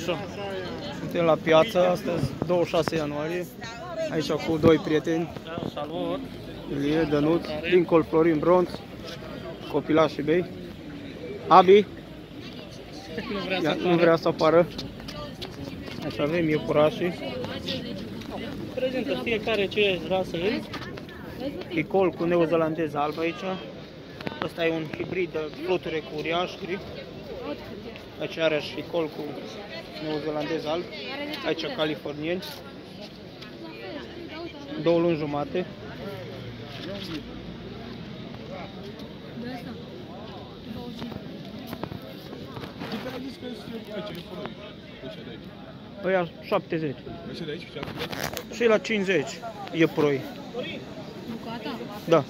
Așa. Suntem la piață, astăzi 26 ianuarie, aici cu doi prieteni. Salut! Ilie, Dănuț, Lincoln, Florin, Bronț, copilașii mei. Abi, nu vrea să apară. Aici avem iepurașii. Prezintă fiecare ce rasă e. Hicol cu neozelandez alb aici. Ăsta e un hibrid de fluture cu uriaș gri. Aici are și hicol cu neozelandez alb. Aici californieni. 2 luni jumate. Ăia 70. Și la 50 iepuroi. Da.